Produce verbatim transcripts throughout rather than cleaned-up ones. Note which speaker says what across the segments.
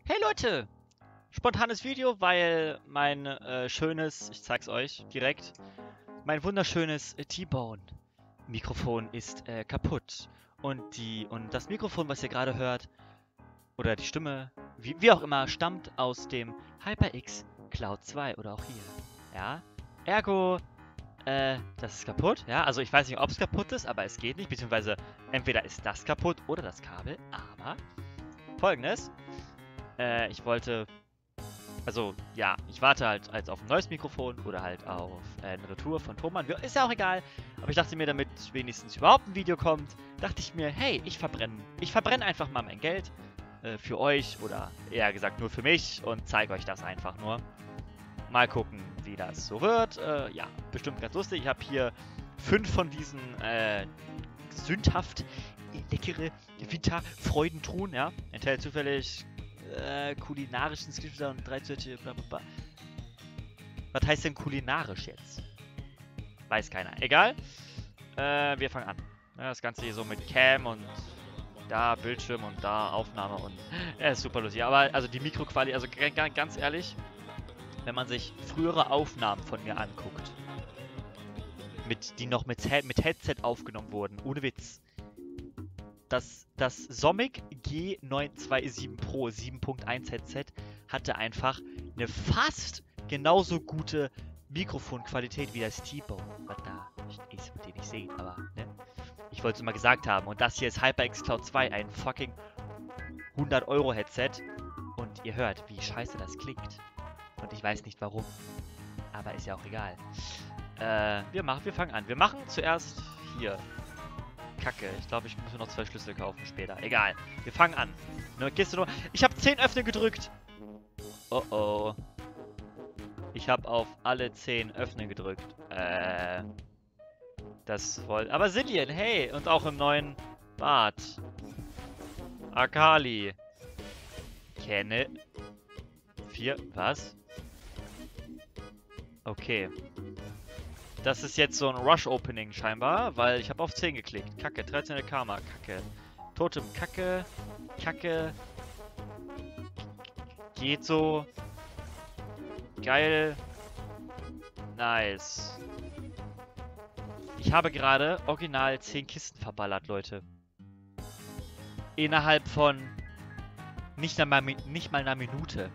Speaker 1: Hey Leute! Spontanes Video, weil mein äh, schönes, ich zeig's euch direkt, mein wunderschönes äh, T-Bone-Mikrofon ist äh, kaputt. Und die und das Mikrofon, was ihr gerade hört, oder die Stimme, wie, wie auch immer, stammt aus dem HyperX Cloud zwei oder auch hier. Ja? Ergo, äh, das ist kaputt. Ja, also ich weiß nicht, ob es kaputt ist, aber es geht nicht. Beziehungsweise entweder ist das kaputt oder das Kabel. Aber Folgendes. Äh, ich wollte, also ja, ich warte halt als auf ein neues Mikrofon oder halt auf äh, eine Retour von Thomann. Ist ja auch egal. Aber ich dachte mir, damit wenigstens überhaupt ein Video kommt, dachte ich mir, hey, ich verbrenne. Ich verbrenne einfach mal mein Geld äh, für euch oder eher gesagt nur für mich und zeige euch das einfach nur. Mal gucken, wie das so wird. Äh, ja, bestimmt ganz lustig. Ich habe hier fünf von diesen äh, sündhaft leckere Winterfreudentruhen, ja. Enthält zufällig äh, kulinarischen Skripter und drei Zürche, bla bla bla. Was heißt denn kulinarisch jetzt? Weiß keiner. Egal. Äh, wir fangen an. Ja, das Ganze hier so mit Cam und da Bildschirm und da Aufnahme und ja, ist super lustig. Aber also die Mikroqualität, also ganz ehrlich, wenn man sich frühere Aufnahmen von mir anguckt, mit, die noch mit, mit Headset aufgenommen wurden, ohne Witz. Das, das Somic G neun zwei sieben Pro sieben Punkt eins Headset hatte einfach eine fast genauso gute Mikrofonqualität wie das T-Bone, was da ist, mit dem ich sehe, aber ne? Ich wollte es mal gesagt haben. Und das hier ist HyperX Cloud zwei, ein fucking hundert Euro Headset. Und ihr hört, wie scheiße das klingt. Und ich weiß nicht warum. Aber ist ja auch egal. Äh, wir machen, wir fangen an. Wir machen zuerst hier. Kacke. Ich glaube, ich muss mir noch zwei Schlüssel kaufen später. Egal. Wir fangen an. Eine Kiste nur. Ich habe zehn öffnen gedrückt. Oh oh. Ich habe auf alle zehn öffnen gedrückt. Äh. Das wollte. Aber Silien, hey. Und auch im neuen Bad. Akali. Kenne. Vier. Was? Okay. Das ist jetzt so ein Rush-Opening scheinbar, weil ich habe auf zehn geklickt. Kacke, dreizehn Karma, Kacke. Totem, Kacke, Kacke. Geht so. Geil. Nice. Ich habe gerade original zehn Kisten verballert, Leute. Innerhalb von nicht einmal, nicht mal einer Minute.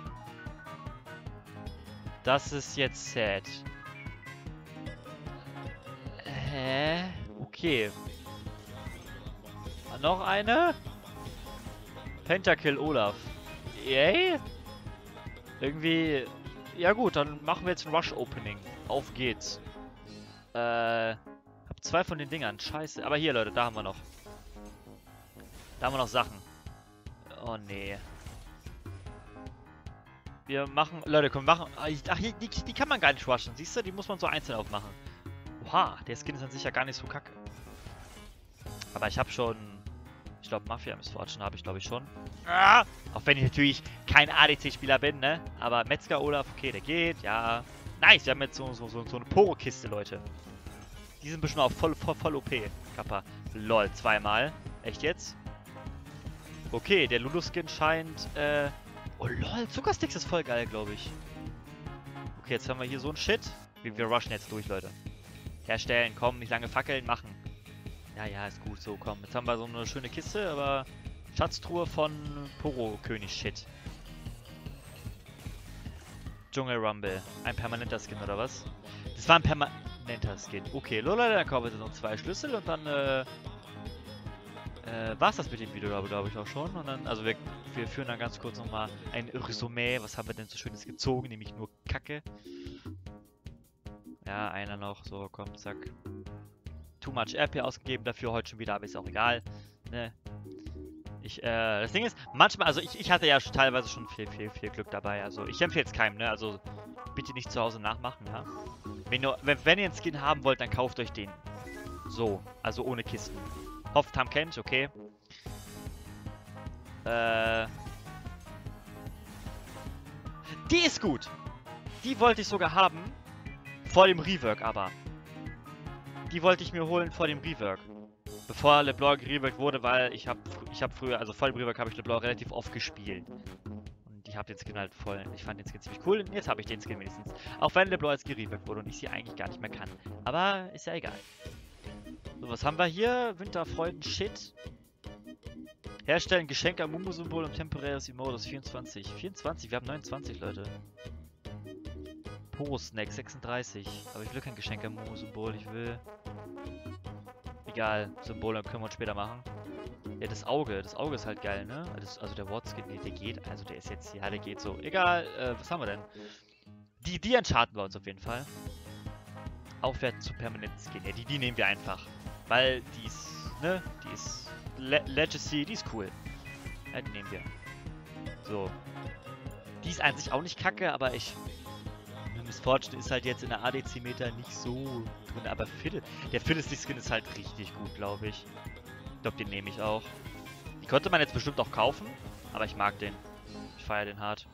Speaker 1: Das ist jetzt sad. Hä? Okay. Noch eine? Pentakill Olaf. Yay? Irgendwie... Ja gut, dann machen wir jetzt ein Rush-Opening. Auf geht's. Äh... Hab zwei von den Dingern. Scheiße. Aber hier, Leute, da haben wir noch. Da haben wir noch Sachen. Oh, nee. Wir machen... Leute, komm, wir machen... Ach, die, die, die kann man gar nicht rushen. Siehst du? Die muss man so einzeln aufmachen. Oha, der Skin ist an sich ja gar nicht so kacke. Aber ich habe schon... Ich glaube, Mafia Misfortune habe ich, glaube ich, schon. Ah! Auch wenn ich natürlich kein A D C-Spieler bin, ne? Aber Metzger Olaf, okay, der geht, ja. Nice, wir haben jetzt so, so, so, so eine Poro-Kiste, Leute. Die sind bestimmt auch voll, voll, voll O P. Kappa. Lol, zweimal. Echt jetzt? Okay, der Lulu-Skin scheint, äh... Oh lol, Zuckersticks ist voll geil, glaube ich. Okay, jetzt haben wir hier so ein Shit. Wir, wir rushen jetzt durch, Leute. Herstellen, komm, nicht lange fackeln, machen. Ja, ja, ist gut, so, komm. Jetzt haben wir so eine schöne Kiste, aber Schatztruhe von Poro-König-Shit. Dschungel Rumble. Ein permanenter Skin, oder was? Das war ein permanenter Skin. Okay, Lola, dann kommen jetzt noch zwei Schlüssel und dann, äh... Äh, war's das mit dem Video, glaube glaub ich, auch schon. Und dann, also wir, wir führen dann ganz kurz nochmal ein Resümee. Was haben wir denn so Schönes gezogen? Nämlich nur Kacke. Ja, einer noch, so, komm, zack. Too much R P ausgegeben dafür, heute schon wieder, aber ist auch egal. Ne? Ich, äh, das Ding ist, manchmal, also ich, ich hatte ja teilweise schon viel, viel, viel Glück dabei. Also ich empfehle es keinem, ne? Also bitte nicht zu Hause nachmachen, ja? Wenn ihr, wenn, wenn ihr einen Skin haben wollt, dann kauft euch den. So, also ohne Kisten. Hofftam kennt, okay. Äh. Die ist gut. Die wollte ich sogar haben. Vor dem Rework aber. Die wollte ich mir holen vor dem Rework. Bevor LeBlanc gereworkt wurde, weil ich habe ich habe früher, also voll Rework habe ich LeBlanc relativ oft gespielt. Und ich habe den Skin halt voll. Ich fand den Skin ziemlich cool und jetzt habe ich den Skin wenigstens. Auch wenn LeBlanc jetzt gereworkt wurde und ich sie eigentlich gar nicht mehr kann. Aber ist ja egal. So, was haben wir hier? Winterfreuden-Shit. Herstellen Geschenke am Mumu-Symbol und temporäres Emotes vierundzwanzig. vierundzwanzig, wir haben neunundzwanzig, Leute. Poro-Snack sechsunddreißig. Aber ich will kein Geschenk am Mumu-Symbol, ich will... Egal, Symbole können wir uns später machen. Ja, das Auge, das Auge ist halt geil, ne? Das, also der Wortskin, der, der geht, also der ist jetzt, ja, der geht so. Egal, äh, was haben wir denn? Die, die enchanten wir uns auf jeden Fall. Aufwerten zu permanenten Skin. Ja, die, die nehmen wir einfach. Weil die ist, ne? Die ist Le Legacy, die ist cool. Ja, die nehmen wir. So. Die ist an sich auch nicht kacke, aber ich... Miss Fortune ist halt jetzt in der A D C-Meter nicht so drin, aber Fiddle, der Fiddlestick-Skin ist halt richtig gut, glaube ich. Ich glaube, den nehme ich auch. Die konnte man jetzt bestimmt auch kaufen, aber ich mag den. Ich feiere den hart.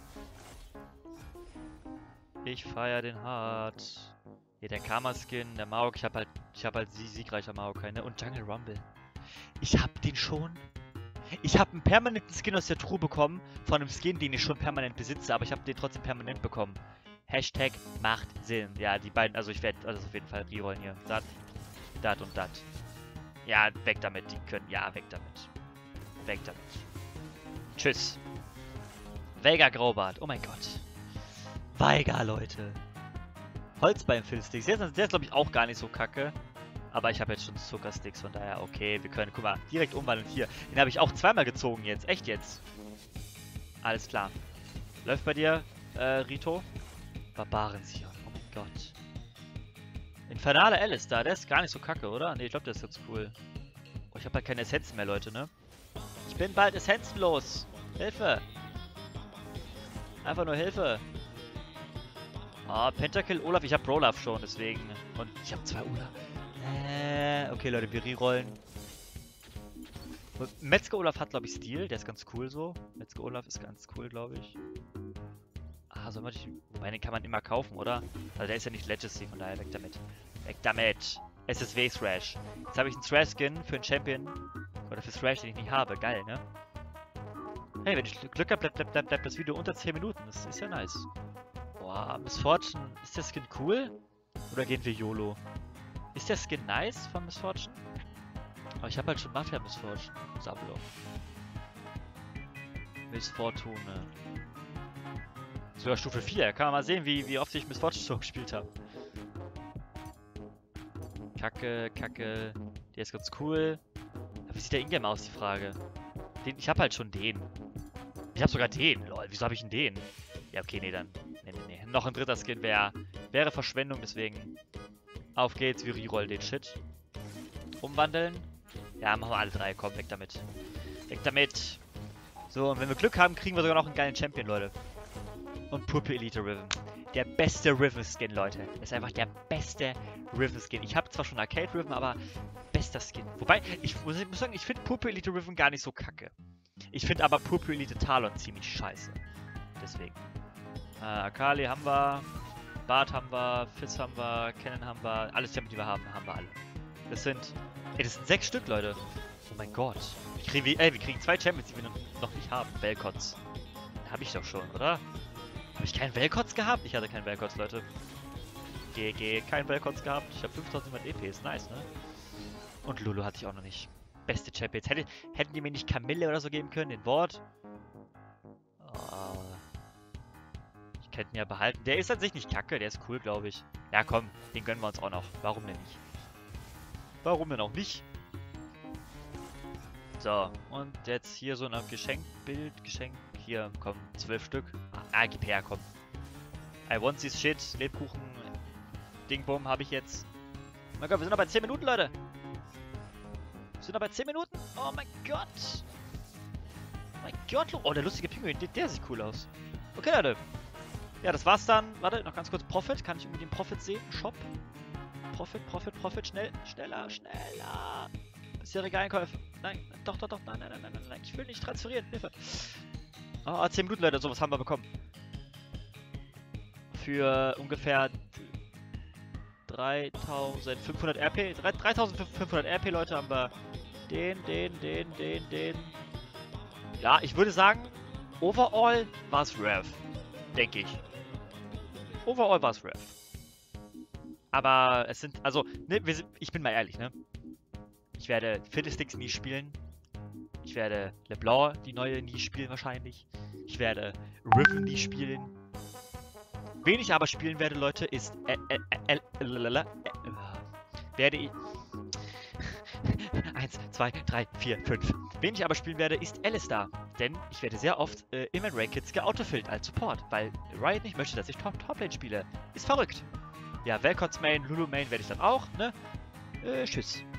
Speaker 1: Ich feiere den hart. Hier der Karma-Skin, der Maok, ich habe halt, ich habe halt siegreicher Maokai, ne? Und Jungle Rumble. Ich habe den schon. Ich habe einen permanenten Skin aus der Truhe bekommen, von einem Skin, den ich schon permanent besitze, aber ich habe den trotzdem permanent bekommen. Hashtag macht Sinn. Ja, die beiden, also ich werde also auf jeden Fall rerollen hier. Dat, dat und dat. Ja, weg damit. Die können, ja, weg damit. Weg damit. Tschüss. Veigar Graubart. Oh mein Gott. Veigar, Leute. Holzbein Filzsticks. Der ist, der ist glaube ich auch gar nicht so kacke. Aber ich habe jetzt schon Zuckersticks, von daher okay. Wir können, guck mal, direkt umwandeln hier. Den habe ich auch zweimal gezogen jetzt. Echt jetzt. Alles klar. Läuft bei dir, äh, Rito? Barbaren-Sion, oh mein Gott. Infernale Alistair, der ist gar nicht so kacke, oder? Ne, ich glaube, der ist ganz cool. Oh, ich habe halt keine Essenzen mehr, Leute, ne? Ich bin bald essenzenlos. Hilfe! Einfach nur Hilfe. Ah, oh, Pentakill Olaf, ich habe Olaf schon, deswegen. Und ich habe zwei Olaf. Äh, okay, Leute, wir rerollen. Metzger Olaf hat, glaube ich, Stil, der ist ganz cool so. Metzger Olaf ist ganz cool, glaube ich. Ah, soll man nicht... Wobei, den kann man immer kaufen, oder? Also der ist ja nicht Legacy, von daher weg damit. Weg damit! S S W Thrash. Jetzt habe ich einen Thrash-Skin für einen Champion. Oder für Thrash, den ich nicht habe. Geil, ne? Hey, wenn ich Glück habe, bleibt bleib, bleib, bleib das Video unter zehn Minuten. Das ist ja nice. Boah, Miss Fortune. Ist der Skin cool? Oder gehen wir YOLO? Ist der Skin nice von Miss Fortune? Aber ich habe halt schon Mafia Miss Fortune. Sablo. Miss Fortune. Sogar Stufe vier. Kann man mal sehen, wie, wie oft ich Miss Fortune so gespielt habe. Kacke, Kacke. Der ist ganz cool. Aber wie sieht der Ingame aus, die Frage? Den, ich habe halt schon den. Ich habe sogar den. Lol, wieso habe ich denn den? Ja, okay, nee, dann. Nee, nee, nee. Noch ein dritter Skin wär, wäre Verschwendung, deswegen. Auf geht's, wir rerollen den Shit. Umwandeln. Ja, machen wir alle drei. Komm, weg damit. Weg damit. So, und wenn wir Glück haben, kriegen wir sogar noch einen geilen Champion, Leute. Und Purple Elite Riven. Der beste Riven-Skin, Leute. Das ist einfach der beste Riven-Skin. Ich habe zwar schon Arcade Riven, aber bester Skin. Wobei, ich muss, ich muss sagen, ich finde Purple Elite Riven gar nicht so kacke. Ich finde aber Purple Elite Talon ziemlich scheiße. Deswegen. Äh, Akali haben wir. Bart haben wir. Fizz haben wir. Cannon haben wir. Alles Champion, die wir haben, haben wir alle. Das sind... Ey, das sind sechs Stück, Leute. Oh mein Gott. Wir kriegen, ey, wir kriegen zwei Champions, die wir noch nicht haben. Velkots. Habe ich doch schon, oder? Habe ich keinen Velkots gehabt? Ich hatte keinen Velkots, Leute. G G, keinen Velkots gehabt. Ich habe fünftausend E P, ist nice, ne? Und Lulu hatte ich auch noch nicht. Beste Champions. Hätte, hätten die mir nicht Kamille oder so geben können, den Wort? Oh. Ich könnte ihn ja behalten. Der ist an sich nicht kacke, der ist cool, glaube ich. Ja, komm, den gönnen wir uns auch noch. Warum denn nicht? Warum denn auch nicht? So, und jetzt hier so ein Geschenkbild, Geschenk. Hier, komm, zwölf Stück. Ah, gib her, komm. I want this shit. Lebkuchen. Dingbom habe ich jetzt. Oh mein Gott, wir sind noch bei zehn Minuten, Leute. Wir sind noch bei zehn Minuten. Oh mein Gott. Oh mein Gott. Oh, der lustige Pinguin. Der, der sieht cool aus. Okay, Leute. Ja, das war's dann. Warte, noch ganz kurz. Profit. Kann ich irgendwie den Profit sehen? Shop. Profit, Profit, Profit. Schnell. Schneller, schneller. Bisherige Einkäufe. Nein, doch, doch, doch. Nein, nein, nein, nein, nein. Ich will nicht transferieren. Hilfe. Ah, zehn Minuten, Leute, sowas haben wir bekommen. Für ungefähr dreitausendfünfhundert R P. dreitausendfünfhundert R P, Leute, haben wir Den, den, den, den, den. Ja, ich würde sagen, overall war es Rev. Denke ich. Overall war es Rev. Aber es sind, also, ne, wir sind, ich bin mal ehrlich, ne? Ich werde Fiddlesticks nie spielen. Ich werde LeBlanc, die neue, nie spielen wahrscheinlich. Ich werde Riven nie spielen. Wen ich aber spielen werde, Leute, ist... Äh, äh, äh, äh, äh, äh, werde ich... Eins, zwei, drei, vier, fünf. Wen ich aber spielen werde, ist Alistar. Denn ich werde sehr oft äh, in meinen Rankeds geautofillt als Support, weil Riot nicht möchte, dass ich Top Toplane spiele. Ist verrückt. Ja, Velkots Main, Lulu Main werde ich dann auch, ne? Äh, tschüss.